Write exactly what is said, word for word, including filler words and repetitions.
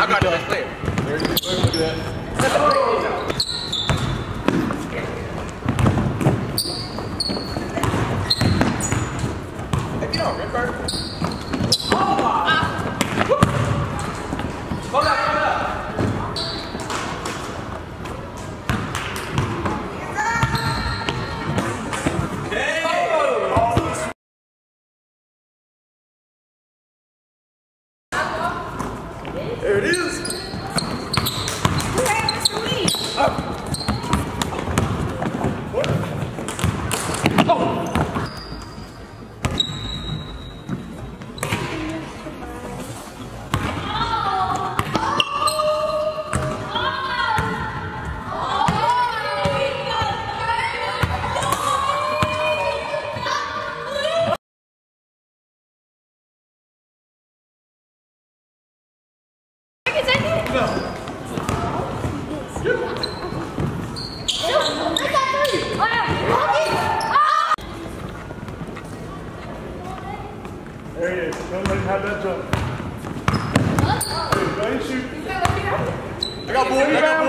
I got the best player. There you go. Look at that. If you don't, Ripper. Hold up, hold up. There it is. Who had Mister Lee? Up. What? Oh. There he is. Don't let him have that jump. Hey, go ahead and shoot. I got boy. I got